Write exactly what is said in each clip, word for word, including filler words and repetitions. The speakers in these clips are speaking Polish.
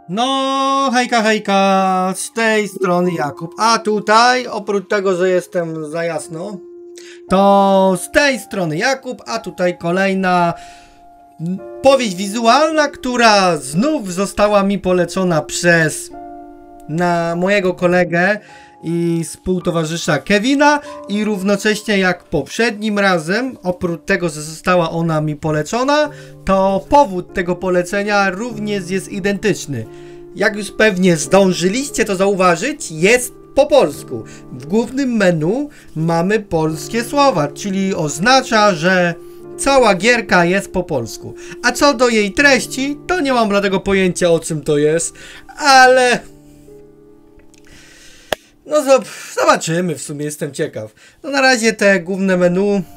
No, hejka, hejka, z tej strony Jakub, a tutaj, oprócz tego, że jestem za jasno, to z tej strony Jakub, a tutaj kolejna powieść wizualna, która znów została mi polecona przez na mojego kolegę i współtowarzysza Kevina i równocześnie jak poprzednim razem, oprócz tego, że została ona mi polecona, to powód tego polecenia również jest identyczny. Jak już pewnie zdążyliście to zauważyć, jest po polsku. W głównym menu mamy polskie słowa, czyli oznacza, że cała gierka jest po polsku. A co do jej treści, to nie mam dlatego pojęcia, o czym to jest, ale no zobaczymy, w sumie jestem ciekaw. No na razie te główne menu yy,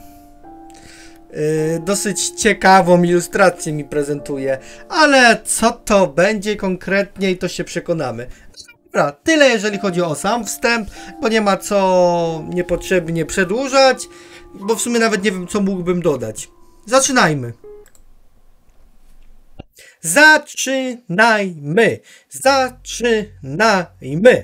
dosyć ciekawą ilustrację mi prezentuje, ale co to będzie konkretniej, to się przekonamy. Dobra, tyle jeżeli chodzi o sam wstęp, bo nie ma co niepotrzebnie przedłużać, bo w sumie nawet nie wiem, co mógłbym dodać. Zaczynajmy. Zaczynajmy. Zaczynajmy.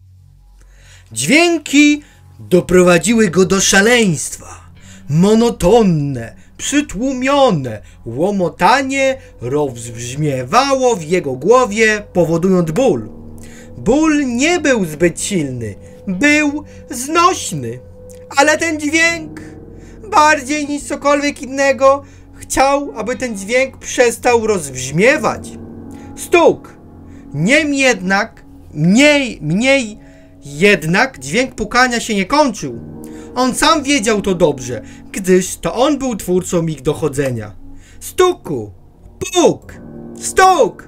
Dźwięki doprowadziły go do szaleństwa. Monotonne, przytłumione łomotanie rozbrzmiewało w jego głowie, powodując ból. Ból nie był zbyt silny, był znośny, ale ten dźwięk, bardziej niż cokolwiek innego, chciał, aby ten dźwięk przestał rozbrzmiewać. Stuk, niemniej jednak, mniej, mniej Jednak dźwięk pukania się nie kończył. On sam wiedział to dobrze, gdyż to on był twórcą ich dochodzenia. Stuku! Puk! Stuk!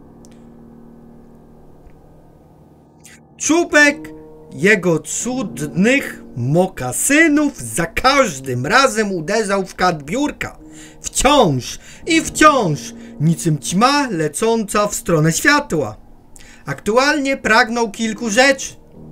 Czubek jego cudnych mokasynów za każdym razem uderzał w kat biurka. Wciąż i wciąż, niczym ćma lecąca w stronę światła. Aktualnie pragnął kilku rzeczy.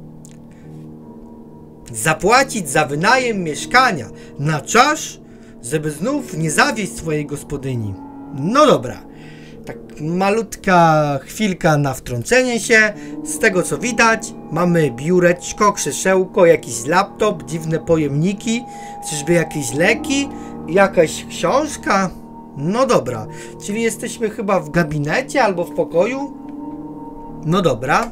Zapłacić za wynajem mieszkania na czas, żeby znów nie zawieść swojej gospodyni. No dobra, tak malutka chwilka na wtrącenie się. Z tego co widać, mamy biureczko, krzesełko, jakiś laptop, dziwne pojemniki, czyżby jakieś leki, jakaś książka. No dobra, czyli jesteśmy chyba w gabinecie albo w pokoju. No dobra.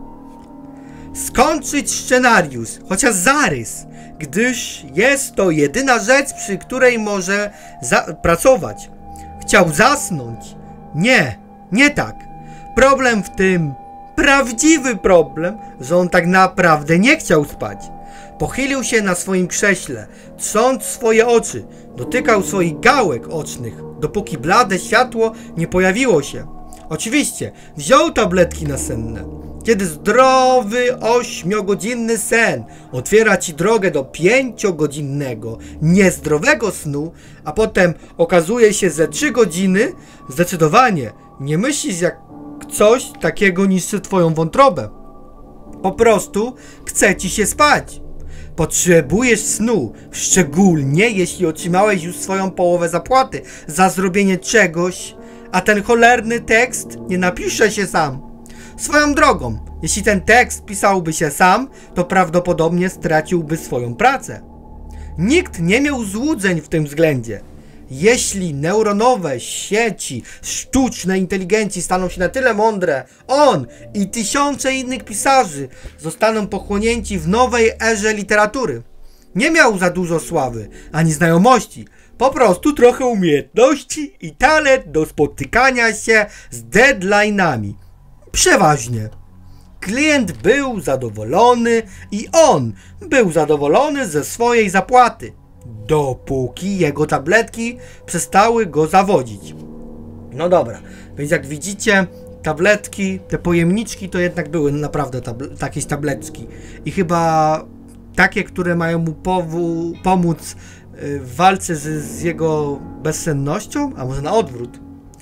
Skończyć scenariusz, chociaż zarys, gdyż jest to jedyna rzecz, przy której może pracować. Chciał zasnąć. Nie, nie tak. Problem w tym, prawdziwy problem, że on tak naprawdę nie chciał spać. Pochylił się na swoim krześle, trząc swoje oczy, dotykał swoich gałek ocznych, dopóki blade światło nie pojawiło się. Oczywiście, wziął tabletki nasenne. Kiedy zdrowy ośmiogodzinny sen otwiera ci drogę do pięciogodzinnego, niezdrowego snu, a potem okazuje się ze trzy godziny, zdecydowanie nie myślisz jak coś takiego niszczy twoją wątrobę. Po prostu chce ci się spać. Potrzebujesz snu, szczególnie jeśli otrzymałeś już swoją połowę zapłaty za zrobienie czegoś, a ten cholerny tekst nie napisze się sam. Swoją drogą, jeśli ten tekst pisałby się sam, to prawdopodobnie straciłby swoją pracę. Nikt nie miał złudzeń w tym względzie. Jeśli neuronowe sieci sztucznej inteligencji staną się na tyle mądre, on i tysiące innych pisarzy zostaną pochłonięci w nowej erze literatury. Nie miał za dużo sławy, ani znajomości, po prostu trochę umiejętności i talent do spotykania się z deadline'ami. Przeważnie. Klient był zadowolony i on był zadowolony ze swojej zapłaty, dopóki jego tabletki przestały go zawodzić. No dobra, więc jak widzicie, tabletki, te pojemniczki to jednak były naprawdę tabl jakieś tabletki i chyba takie, które mają mu pomóc w walce z, z jego bezsennością, a może na odwrót.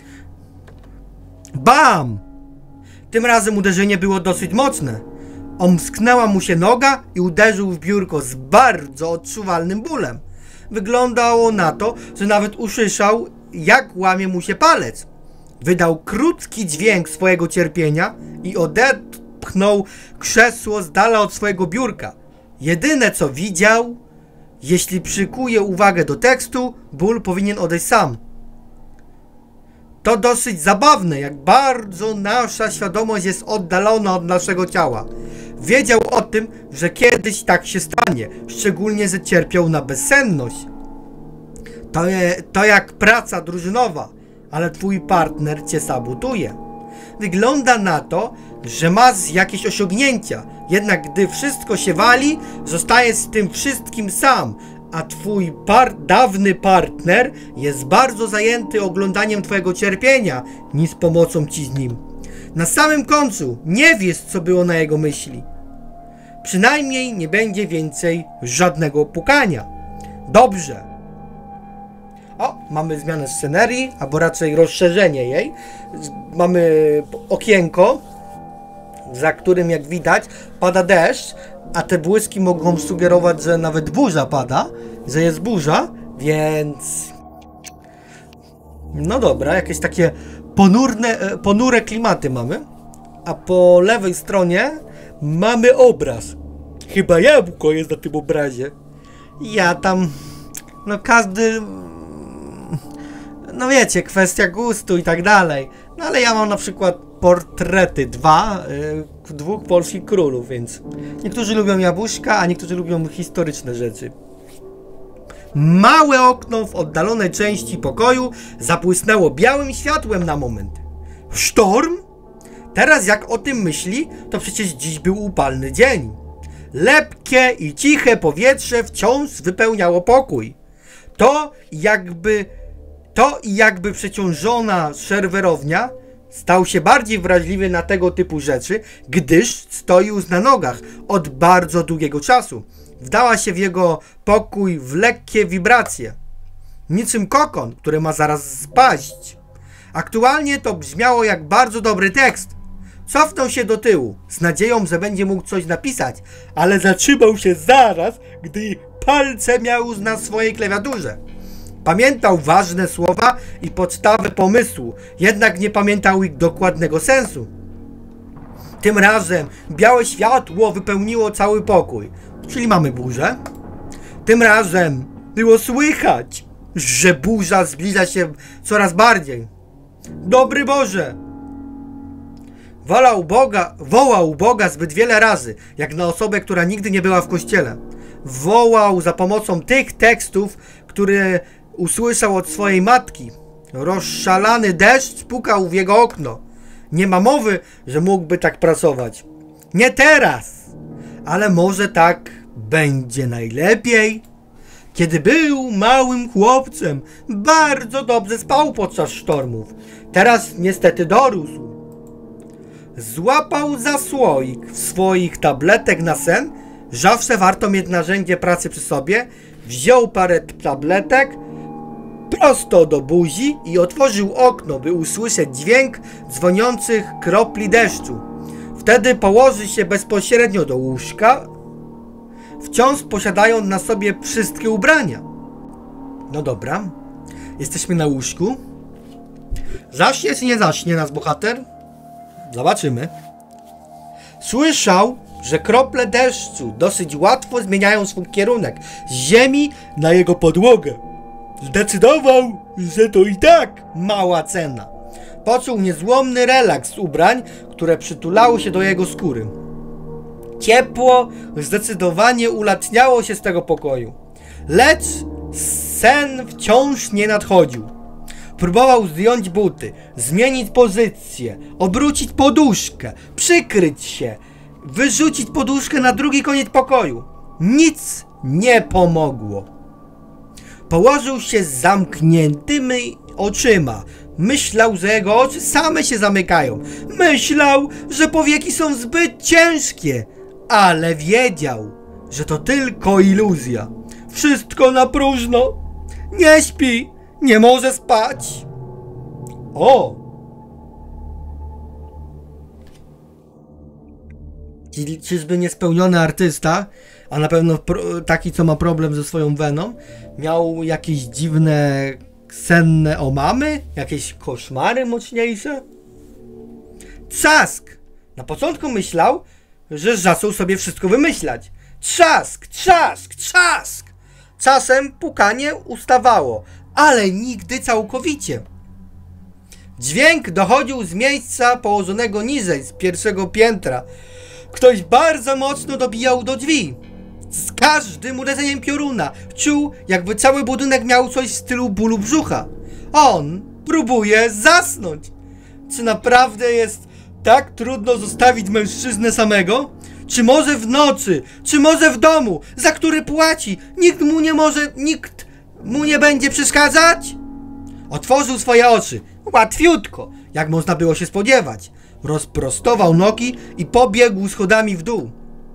Bam! Tym razem uderzenie było dosyć mocne. Omsknęła mu się noga i uderzył w biurko z bardzo odczuwalnym bólem. Wyglądało na to, że nawet usłyszał, jak łamie mu się palec. Wydał krótki dźwięk swojego cierpienia i odepchnął krzesło z dala od swojego biurka. Jedyne co widział, jeśli przykuje uwagę do tekstu, ból powinien odejść sam. To dosyć zabawne, jak bardzo nasza świadomość jest oddalona od naszego ciała. Wiedział o tym, że kiedyś tak się stanie, szczególnie, że cierpiał na bezsenność. To, je, to jak praca drużynowa, ale twój partner cię sabotuje. Wygląda na to, że masz jakieś osiągnięcia, jednak gdy wszystko się wali, zostajesz z tym wszystkim sam, a twój par dawny partner jest bardzo zajęty oglądaniem twojego cierpienia niż pomocą ci z nim. Na samym końcu nie wiesz, co było na jego myśli. Przynajmniej nie będzie więcej żadnego pukania. Dobrze. O, mamy zmianę scenerii, albo raczej rozszerzenie jej. Mamy okienko, za którym, jak widać, pada deszcz, a te błyski mogą sugerować, że nawet burza pada, że jest burza, więc... No dobra, jakieś takie ponurne, ponure klimaty mamy. A po lewej stronie mamy obraz. Chyba jabłko jest na tym obrazie. Ja tam... No każdy... No wiecie, kwestia gustu i tak dalej. No ale ja mam na przykład portrety dwa, yy, dwóch polskich królów, więc niektórzy lubią jabłuszka, a niektórzy lubią historyczne rzeczy. Małe okno w oddalonej części pokoju zabłysnęło białym światłem na moment. Sztorm? Teraz jak o tym myśli, to przecież dziś był upalny dzień. Lepkie i ciche powietrze wciąż wypełniało pokój. To jakby... To i jakby przeciążona serwerownia stał się bardziej wrażliwy na tego typu rzeczy, gdyż stoił na nogach od bardzo długiego czasu. Wdała się w jego pokój w lekkie wibracje. Niczym kokon, który ma zaraz spaść. Aktualnie to brzmiało jak bardzo dobry tekst. Cofnął się do tyłu, z nadzieją, że będzie mógł coś napisać, ale zatrzymał się zaraz, gdy palce miał na swojej klawiaturze. Pamiętał ważne słowa i podstawę pomysłu, jednak nie pamiętał ich dokładnego sensu. Tym razem białe światło wypełniło cały pokój, czyli mamy burzę. Tym razem było słychać, że burza zbliża się coraz bardziej. Dobry Boże! Wolał Boga, wołał Boga zbyt wiele razy, jak na osobę, która nigdy nie była w kościele. Wołał za pomocą tych tekstów, które usłyszał od swojej matki. Rozszalany deszcz pukał w jego okno. Nie ma mowy, że mógłby tak pracować. Nie teraz, ale może tak będzie najlepiej. Kiedy był małym chłopcem, bardzo dobrze spał podczas sztormów. Teraz niestety dorósł. Złapał za słoik swoich tabletek na sen. Zawsze warto mieć narzędzie pracy przy sobie. Wziął parę tabletek prosto do buzi i otworzył okno, by usłyszeć dźwięk dzwoniących kropli deszczu. Wtedy położy się bezpośrednio do łóżka, wciąż posiadając na sobie wszystkie ubrania. No dobra, jesteśmy na łóżku. Zaśnie czy nie zaśnie nasz bohater? Zobaczymy. Słyszał, że krople deszczu dosyć łatwo zmieniają swój kierunek z ziemi na jego podłogę. Zdecydował, że to i tak mała cena. Poczuł niezłomny relaks z ubrań, które przytulały się do jego skóry. Ciepło zdecydowanie ulatniało się z tego pokoju. Lecz sen wciąż nie nadchodził. Próbował zdjąć buty, zmienić pozycję, obrócić poduszkę, przykryć się, wyrzucić poduszkę na drugi koniec pokoju. Nic nie pomogło. Położył się z zamkniętymi oczyma. Myślał, że jego oczy same się zamykają. Myślał, że powieki są zbyt ciężkie, ale wiedział, że to tylko iluzja. Wszystko na próżno. Nie śpi, nie może spać. O! Czyżby niespełniony artysta, a na pewno taki, co ma problem ze swoją weną, miał jakieś dziwne Senne omamy? Jakieś koszmary mocniejsze? Trzask! Na początku myślał, że zaczął sobie wszystko wymyślać. Trzask! Trzask! Trzask! Czasem pukanie ustawało, ale nigdy całkowicie. Dźwięk dochodził z miejsca położonego niżej, z pierwszego piętra. Ktoś bardzo mocno dobijał do drzwi. Z każdym uderzeniem pioruna czuł, jakby cały budynek miał coś w stylu bólu brzucha. On próbuje zasnąć. Czy naprawdę jest tak trudno zostawić mężczyznę samego? Czy może w nocy? Czy może w domu, za który płaci? Nikt mu nie może, nikt mu nie będzie przeszkadzać? Otworzył swoje oczy. Łatwiutko, jak można było się spodziewać. Rozprostował nogi i pobiegł schodami w dół.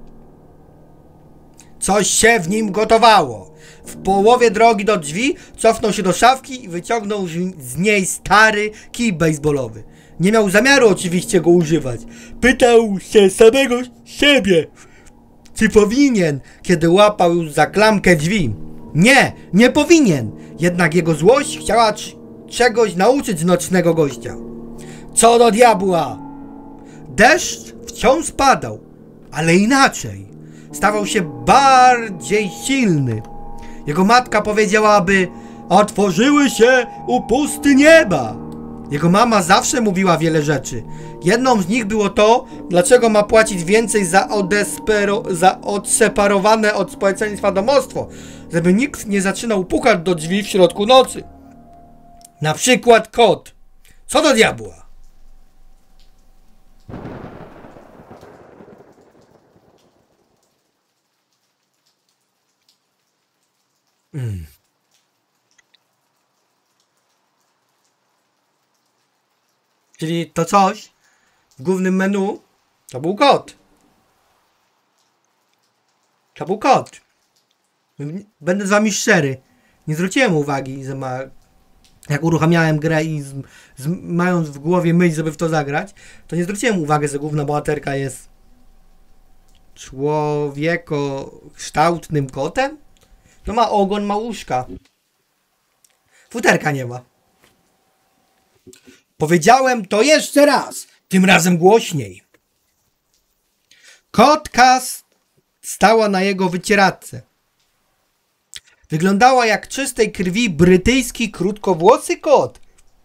Coś się w nim gotowało. W połowie drogi do drzwi cofnął się do szafki i wyciągnął z niej stary kij bejsbolowy. Nie miał zamiaru oczywiście go używać. Pytał się samego siebie, czy powinien, kiedy łapał już za klamkę drzwi. Nie, nie powinien. Jednak jego złość chciała czegoś nauczyć nocnego gościa. Co do diabła! Deszcz wciąż padał, ale inaczej. Stawał się bardziej silny. Jego matka powiedziałaby: otworzyły się upusty nieba. Jego mama zawsze mówiła wiele rzeczy. Jedną z nich było to, dlaczego ma płacić więcej za, odespero, za odseparowane od społeczeństwa domostwo, żeby nikt nie zaczynał pukać do drzwi w środku nocy. Na przykład kot. Co do diabła? Mm. Czyli to coś w głównym menu to był kot. To był kot. Będę z wami szczery. Nie zwróciłem uwagi, że ma... Jak uruchamiałem grę i z, z, mając w głowie myśl, żeby w to zagrać, to nie zwróciłem uwagi, że główna bohaterka jest człowiekokształtnym kotem. No ma ogon, ma uszka. Futerka nie ma. Powiedziałem to jeszcze raz, tym razem głośniej. Kotka stała na jego wycieradce. Wyglądała jak czystej krwi brytyjski krótkowłosy kot.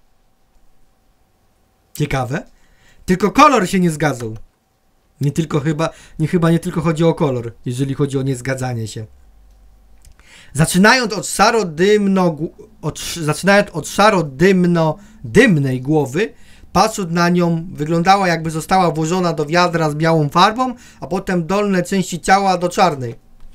Ciekawe. Tylko kolor się nie zgadzał. Nie tylko chyba, nie chyba nie tylko chodzi o kolor, jeżeli chodzi o niezgadzanie się. Zaczynając od szaro-dymno, od, zaczynając od szaro-dymno-dymnej głowy, patrząc na nią, wyglądała jakby została włożona do wiadra z białą farbą, a potem dolne części ciała do czarnej.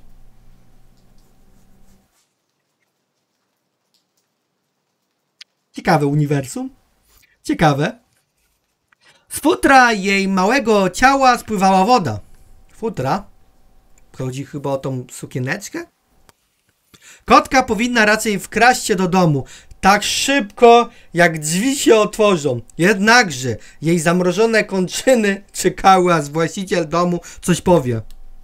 Ciekawe uniwersum. Ciekawe. Z futra jej małego ciała spływała woda. Futra? Chodzi chyba o tą sukieneczkę? Kotka powinna raczej wkraść się do domu tak szybko, jak drzwi się otworzą. Jednakże jej zamrożone kończyny czekały, aż właściciel domu coś powie.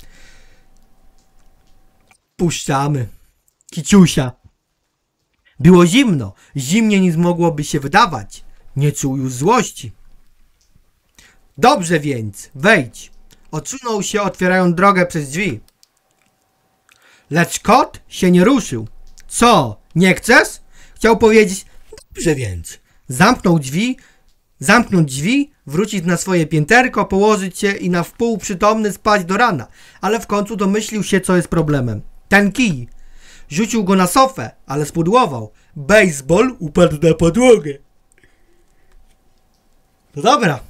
Puszczamy. Kiciusia. Było zimno. Zimniej niż mogłoby się wydawać. Nie czuł już złości. Dobrze więc, wejdź. Odsunął się, otwierając drogę przez drzwi. Lecz kot się nie ruszył. Co, nie chcesz? Chciał powiedzieć, dobrze więc. Zamknął drzwi, zamknąć drzwi, wrócić na swoje pięterko, położyć się i na wpół przytomny spać do rana. Ale w końcu domyślił się, co jest problemem. Ten kij. Rzucił go na sofę, ale spudłował. Bejsbol upadł na podłogę. No dobra.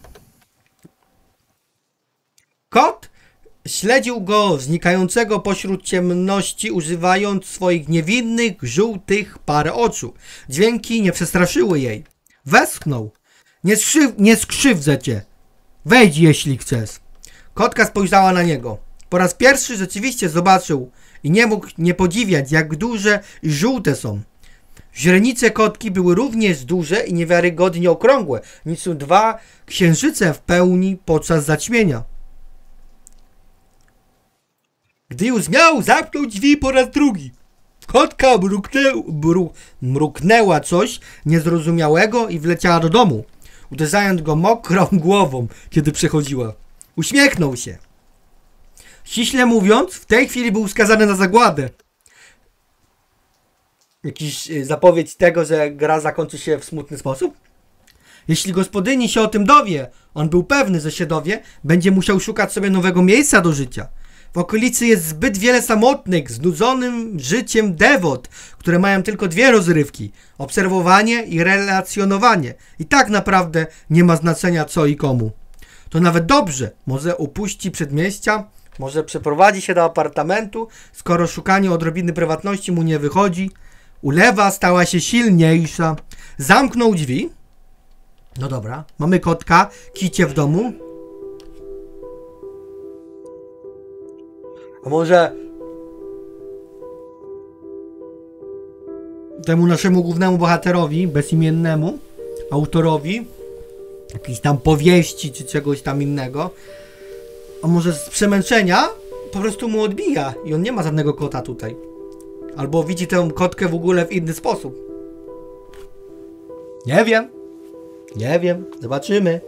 Kot śledził go znikającego pośród ciemności, używając swoich niewinnych, żółtych par oczu. Dźwięki nie przestraszyły jej. Westchnął. Nie, skrzyw nie skrzywdzę cię. Wejdź, jeśli chcesz. Kotka spojrzała na niego. Po raz pierwszy rzeczywiście zobaczył i nie mógł nie podziwiać, jak duże i żółte są. Źrenice kotki były również duże i niewiarygodnie okrągłe, niczym dwa księżyce w pełni podczas zaćmienia. Gdy już miał zamknął drzwi po raz drugi, Kotka mruknę, mru, mruknęła coś niezrozumiałego i wleciała do domu, uderzając go mokrą głową, kiedy przechodziła. Uśmiechnął się. Ściśle mówiąc, w tej chwili był skazany na zagładę. Jakiś y, zapowiedź tego, że gra zakończy się w smutny sposób? Jeśli gospodyni się o tym dowie, on był pewny, że się dowie, będzie musiał szukać sobie nowego miejsca do życia. W okolicy jest zbyt wiele samotnych, znudzonym życiem dewot, które mają tylko dwie rozrywki. Obserwowanie i relacjonowanie. I tak naprawdę nie ma znaczenia co i komu. To nawet dobrze. Może opuści przedmieścia, może przeprowadzi się do apartamentu, skoro szukanie odrobiny prywatności mu nie wychodzi. Ulewa stała się silniejsza. Zamknął drzwi. No dobra, mamy kotka, kicie w domu. A może temu naszemu głównemu bohaterowi, bezimiennemu autorowi jakiejś tam powieści czy czegoś tam innego, a może z przemęczenia po prostu mu odbija i on nie ma żadnego kota tutaj. Albo widzi tę kotkę w ogóle w inny sposób. Nie wiem. Nie wiem. Zobaczymy.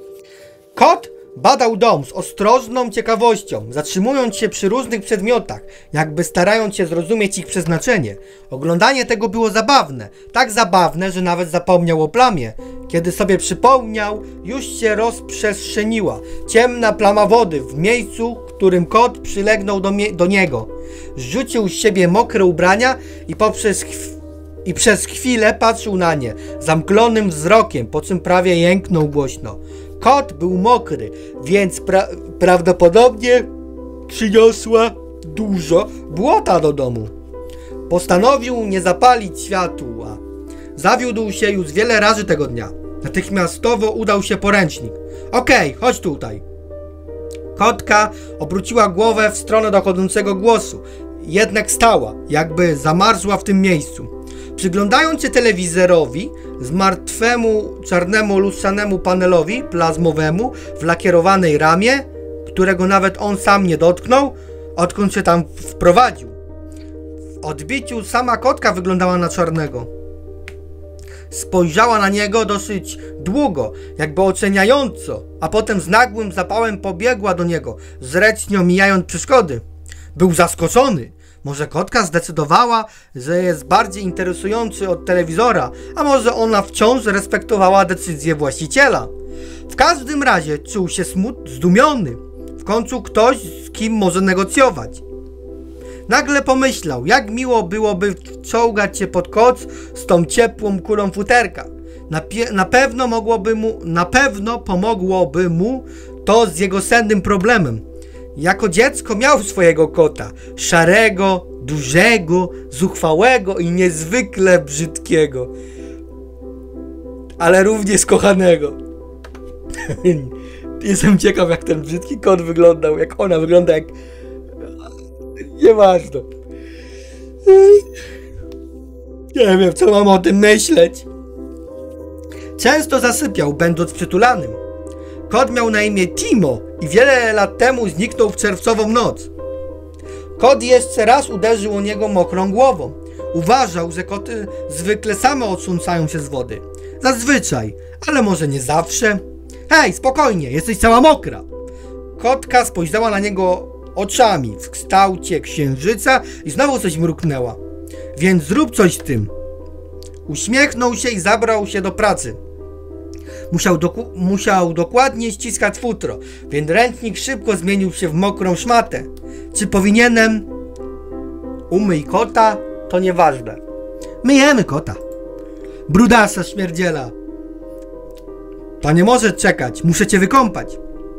Kot badał dom z ostrożną ciekawością, zatrzymując się przy różnych przedmiotach, jakby starając się zrozumieć ich przeznaczenie. Oglądanie tego było zabawne. Tak zabawne, że nawet zapomniał o plamie. Kiedy sobie przypomniał, już się rozprzestrzeniła ciemna plama wody w miejscu, którym kot przylegnął do, do niego. Zrzucił z siebie mokre ubrania i poprzez i przez chwilę patrzył na nie zamklonym wzrokiem, po czym prawie jęknął głośno. Kot był mokry, więc pra prawdopodobnie przyniosła dużo błota do domu. Postanowił nie zapalić światła. Zawiódł się już wiele razy tego dnia. Natychmiastowo udał się po ręcznik. Okej, okay, chodź tutaj. Kotka obróciła głowę w stronę dochodzącego głosu. Jednak stała, jakby zamarzła w tym miejscu. Przyglądając się telewizorowi, martwemu czarnemu lustrzanemu panelowi plazmowemu w lakierowanej ramie, którego nawet on sam nie dotknął, odkąd się tam wprowadził. W odbiciu sama kotka wyglądała na czarnego. Spojrzała na niego dosyć długo, jakby oceniająco, a potem z nagłym zapałem pobiegła do niego, zręcznie mijając przeszkody. Był zaskoczony. Może kotka zdecydowała, że jest bardziej interesujący od telewizora, a może ona wciąż respektowała decyzję właściciela. W każdym razie czuł się smut, zdumiony. W końcu ktoś, z kim może negocjować. Nagle pomyślał, jak miło byłoby wczołgać się pod koc z tą ciepłą kulą futerka. Na, na pewno mogłoby mu, na pewno pomogłoby mu to z jego sennym problemem. Jako dziecko miał swojego kota, szarego, dużego, zuchwałego i niezwykle brzydkiego, ale również kochanego. Jestem ciekaw, jak ten brzydki kot wyglądał, jak ona wygląda, jak... Nieważne. Nie wiem, co mam o tym myśleć. Często zasypiał, będąc przytulanym. Kot miał na imię Timo i wiele lat temu zniknął w czerwcową noc. Kot jeszcze raz uderzył o niego mokrą głową. Uważał, że koty zwykle same otrząsają się z wody. Zazwyczaj, ale może nie zawsze. Hej, spokojnie, jesteś cała mokra. Kotka spojrzała na niego oczami w kształcie księżyca i znowu coś mruknęła. Więc zrób coś z tym. Uśmiechnął się i zabrał się do pracy. Musiał, doku musiał dokładnie ściskać futro, więc ręcznik szybko zmienił się w mokrą szmatę. Czy powinienem... Umyj kota? To nieważne. Myjemy kota. Brudasa śmierdziela. To nie może czekać, muszę cię wykąpać.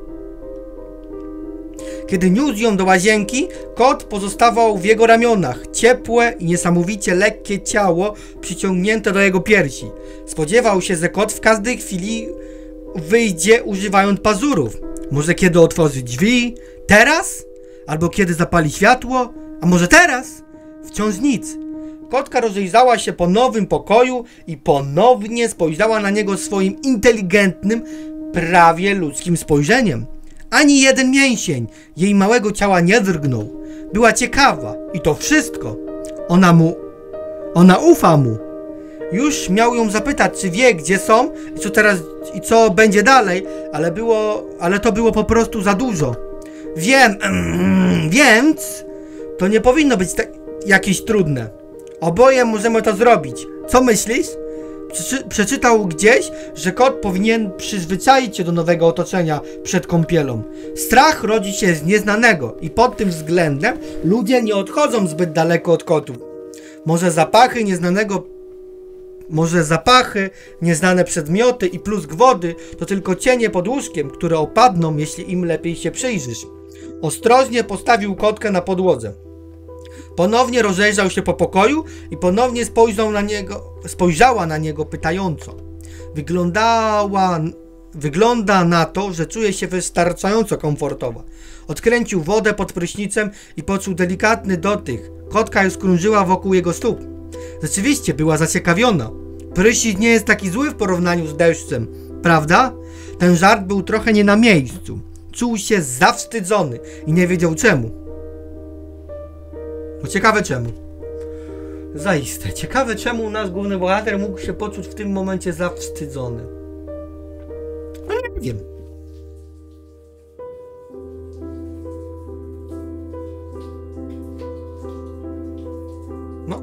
Kiedy niósł ją do łazienki, kot pozostawał w jego ramionach. Ciepłe i niesamowicie lekkie ciało przyciągnięte do jego piersi. Spodziewał się, że kot w każdej chwili wyjdzie używając pazurów. Może kiedy otworzy drzwi? Teraz? Albo kiedy zapali światło? A może teraz? Wciąż nic. Kotka rozejrzała się po nowym pokoju i ponownie spojrzała na niego swoim inteligentnym, prawie ludzkim spojrzeniem. Ani jeden mięsień jej małego ciała nie drgnął. Była ciekawa i to wszystko. Ona mu... Ona ufa mu. Już miał ją zapytać, czy wie, gdzie są i co teraz... i co będzie dalej, ale było... ale to było po prostu za dużo. Wiem... Mm, więc... to nie powinno być tak... jakieś trudne. Oboje możemy to zrobić. Co myślisz? Przeczy przeczytał gdzieś, że kot powinien przyzwyczaić się do nowego otoczenia przed kąpielą. Strach rodzi się z nieznanego i pod tym względem ludzie nie odchodzą zbyt daleko od kotów. Może zapachy nieznanego... Może zapachy, nieznane przedmioty i plusk wody to tylko cienie pod łóżkiem, które opadną, jeśli im lepiej się przyjrzysz. Ostrożnie postawił kotkę na podłodze. Ponownie rozejrzał się po pokoju i ponownie spojrzał na niego, spojrzała na niego pytająco. Wyglądała, wygląda na to, że czuje się wystarczająco komfortowa. Odkręcił wodę pod prysznicem i poczuł delikatny dotyk. Kotka już krążyła wokół jego stóp. Rzeczywiście była zaciekawiona. Prysznic nie jest taki zły w porównaniu z deszczem, prawda? Ten żart był trochę nie na miejscu. Czuł się zawstydzony i nie wiedział czemu. No ciekawe czemu. Zaiste. Ciekawe czemu nasz główny bohater mógł się poczuć w tym momencie zawstydzony. No nie wiem. No.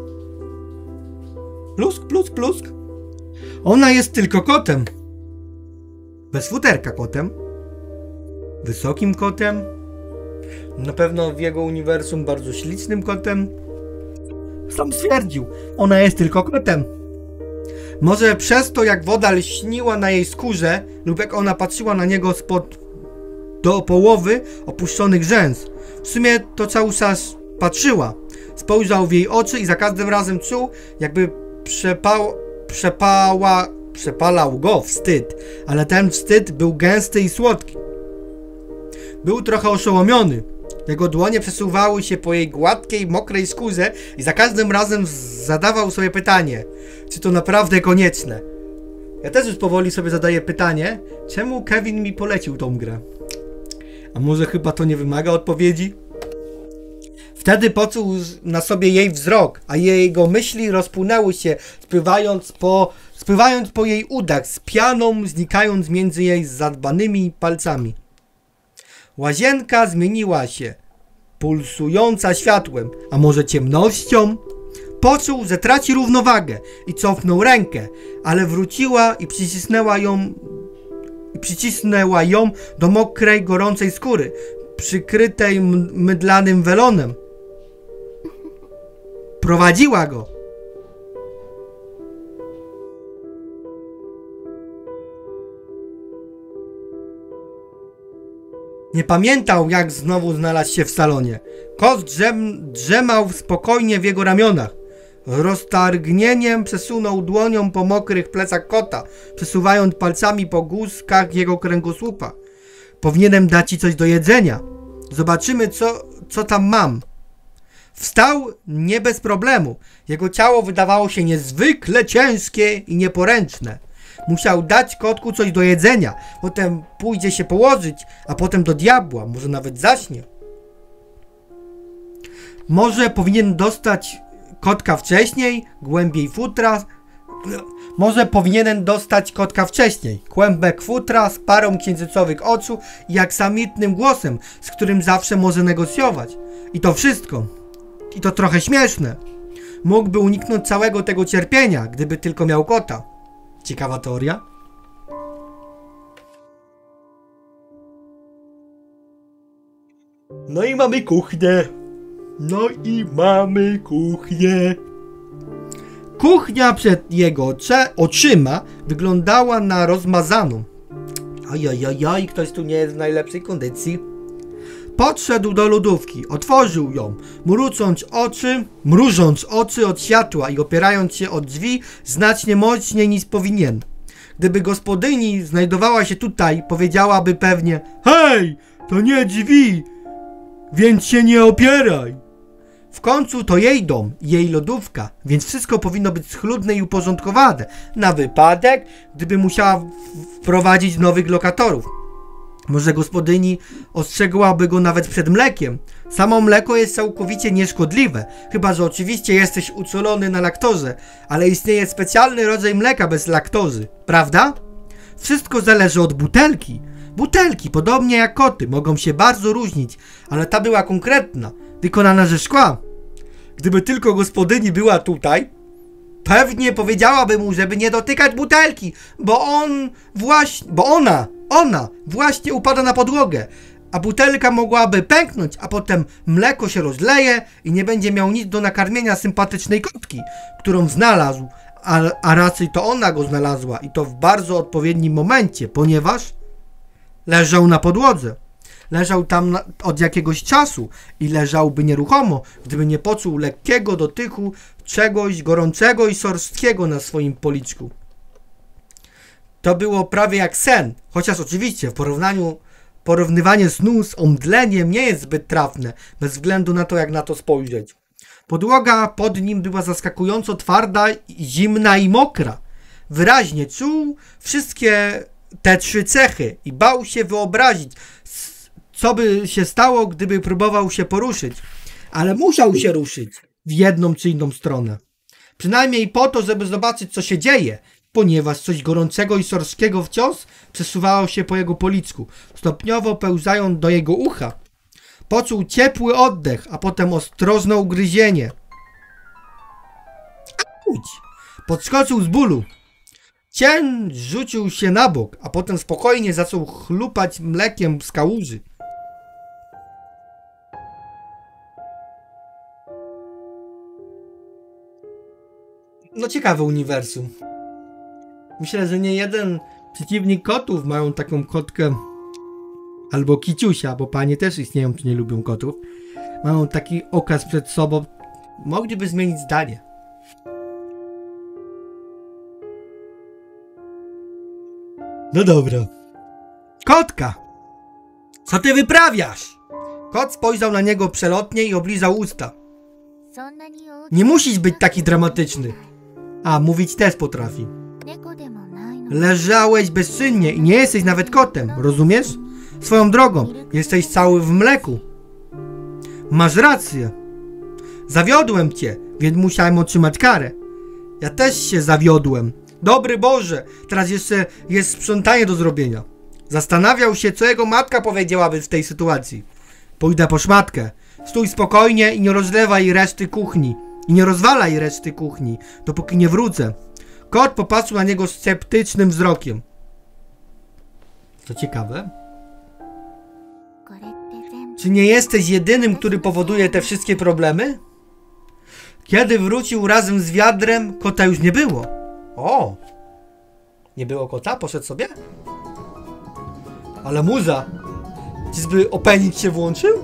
Plusk, plusk, plusk. Ona jest tylko kotem. Bez futerka kotem. Wysokim kotem. Na pewno w jego uniwersum bardzo ślicznym kotem. Sam stwierdził, ona jest tylko kotem. Może przez to, jak woda lśniła na jej skórze lub jak ona patrzyła na niego spod do połowy opuszczonych rzęs. W sumie to cały czas patrzyła. Spojrzał w jej oczy i za każdym razem czuł, jakby przepał, przepała, przepalał go wstyd. Ale ten wstyd był gęsty i słodki. Był trochę oszołomiony. Jego dłonie przesuwały się po jej gładkiej, mokrej skórze i za każdym razem zadawał sobie pytanie, czy to naprawdę konieczne. Ja też już powoli sobie zadaję pytanie, czemu Kevin mi polecił tą grę? A może chyba to nie wymaga odpowiedzi? Wtedy poczuł na sobie jej wzrok, a jego myśli rozpłynęły się, spływając po, spływając po jej udach, z pianą znikając między jej zadbanymi palcami. Łazienka zmieniła się, pulsująca światłem, a może ciemnością. Poczuł, że traci równowagę i cofnął rękę, ale wróciła i przycisnęła ją, i przycisnęła ją do mokrej, gorącej skóry, przykrytej mydlanym welonem. Prowadziła go. Nie pamiętał, jak znowu znalazł się w salonie. Kot drzem, drzemał spokojnie w jego ramionach. Roztargnieniem przesunął dłonią po mokrych plecach kota, przesuwając palcami po guzkach jego kręgosłupa. Powinienem dać ci coś do jedzenia. Zobaczymy, co, co tam mam. Wstał nie bez problemu. Jego ciało wydawało się niezwykle ciężkie i nieporęczne. Musiał dać kotku coś do jedzenia, potem pójdzie się położyć, a potem do diabła, może nawet zaśnie. Może powinien dostać kotka wcześniej, głębiej futra. Może powinienem dostać kotka wcześniej, kłębek futra z parą księżycowych oczu i aksamitnym głosem, z którym zawsze może negocjować. I to wszystko. I to trochę śmieszne. Mógłby uniknąć całego tego cierpienia, gdyby tylko miał kota. Ciekawa teoria. No i mamy kuchnię. No i mamy kuchnię. Kuchnia przed jego oczyma wyglądała na rozmazaną. Ajajajaj, ktoś tu nie jest w najlepszej kondycji. Podszedł do lodówki, otworzył ją, mrucząc oczy, mrużąc oczy od światła i opierając się o drzwi znacznie mocniej niż powinien. Gdyby gospodyni znajdowała się tutaj, powiedziałaby pewnie: hej, to nie drzwi, więc się nie opieraj. W końcu to jej dom, jej lodówka, więc wszystko powinno być schludne i uporządkowane, na wypadek, gdyby musiała wprowadzić nowych lokatorów. Może gospodyni ostrzegłaby go nawet przed mlekiem. Samo mleko jest całkowicie nieszkodliwe, chyba że oczywiście jesteś uczulony na laktozę, ale istnieje specjalny rodzaj mleka bez laktozy, prawda? Wszystko zależy od butelki. Butelki, podobnie jak koty, mogą się bardzo różnić, ale ta była konkretna, wykonana ze szkła. Gdyby tylko gospodyni była tutaj, pewnie powiedziałaby mu, żeby nie dotykać butelki, bo on właśnie, bo ona, ona właśnie upada na podłogę, a butelka mogłaby pęknąć, a potem mleko się rozleje i nie będzie miał nic do nakarmienia sympatycznej kotki, którą znalazł, a, a raczej to ona go znalazła i to w bardzo odpowiednim momencie, ponieważ leżał na podłodze. Leżał tam na, od jakiegoś czasu i leżałby nieruchomo, gdyby nie poczuł lekkiego dotyku czegoś gorącego i szorstkiego na swoim policzku. To było prawie jak sen, chociaż oczywiście w porównaniu porównywanie snu z omdleniem nie jest zbyt trafne, bez względu na to, jak na to spojrzeć. Podłoga pod nim była zaskakująco twarda, zimna i mokra. Wyraźnie czuł wszystkie te trzy cechy i bał się wyobrazić, co by się stało, gdyby próbował się poruszyć. Ale musiał się ruszyć w jedną czy inną stronę. Przynajmniej po to, żeby zobaczyć, co się dzieje, ponieważ coś gorącego i szorstkiego wciąż przesuwało się po jego policzku, stopniowo pełzając do jego ucha. Poczuł ciepły oddech, a potem ostrożne ugryzienie. Auć! Podskoczył z bólu. Cień rzucił się na bok, a potem spokojnie zaczął chlupać mlekiem z kałuży. No ciekawe uniwersum. Myślę, że nie jeden przeciwnik kotów mają taką kotkę albo kiciusia, bo panie też istnieją, czy nie lubią kotów. Mają taki okaz przed sobą. Mogliby zmienić zdanie. No dobra. Kotka! Co ty wyprawiasz? Kot spojrzał na niego przelotnie i oblizał usta. Nie musisz być taki dramatyczny. A, mówić też potrafi. Leżałeś bezczynnie i nie jesteś nawet kotem, rozumiesz? Swoją drogą, jesteś cały w mleku. Masz rację. Zawiodłem cię, więc musiałem otrzymać karę. Ja też się zawiodłem. Dobry Boże, teraz jeszcze jest sprzątanie do zrobienia. Zastanawiał się, co jego matka powiedziałaby w tej sytuacji. Pójdę po szmatkę. Stój spokojnie i nie rozlewaj reszty kuchni. I nie rozwalaj reszty kuchni, dopóki nie wrócę. Kot popatrzył na niego sceptycznym wzrokiem. Co ciekawe. Czy nie jesteś jedynym, który powoduje te wszystkie problemy? Kiedy wrócił razem z wiadrem, kota już nie było. O! Nie było kota? Poszedł sobie? Ale muza! Czyżby opening się włączył?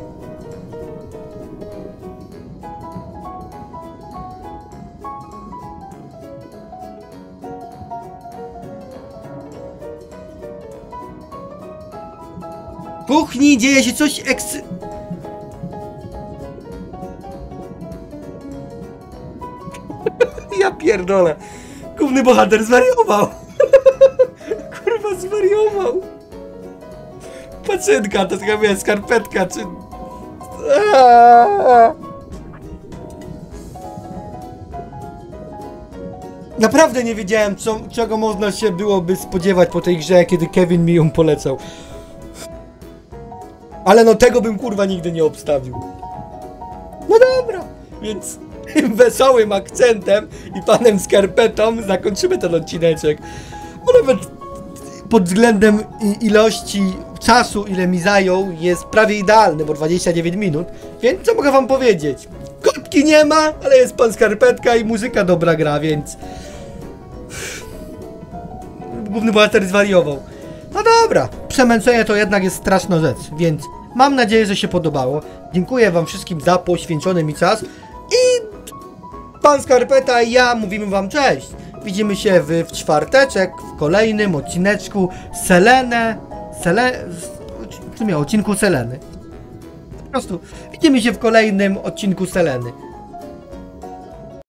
W kuchni dzieje się coś ekscy... Ja pierdolę. Główny bohater zwariował. Kurwa, zwariował. Pacynka, to taka miała skarpetka, czy... Naprawdę nie wiedziałem, co, czego można się byłoby spodziewać po tej grze, kiedy Kevin mi ją polecał. Ale no tego bym kurwa nigdy nie obstawił. No dobra, więc tym wesołym akcentem i panem Skarpetą zakończymy ten odcineczek. Bo nawet pod względem ilości czasu, ile mi zajął, jest prawie idealny, bo dwadzieścia dziewięć minut. Więc co mogę wam powiedzieć? Kotki nie ma, ale jest pan Skarpetka i muzyka dobra gra, więc... Główny bohater zwariował. No dobra, przemęczenie to jednak jest straszna rzecz, więc mam nadzieję, że się podobało. Dziękuję wam wszystkim za poświęcony mi czas i pan Skarpeta i ja mówimy wam cześć. Widzimy się w, w czwarteczek, w kolejnym odcineczku Selenę, Sele... co miał? Odcinku Seleny. Po prostu widzimy się w kolejnym odcinku Seleny.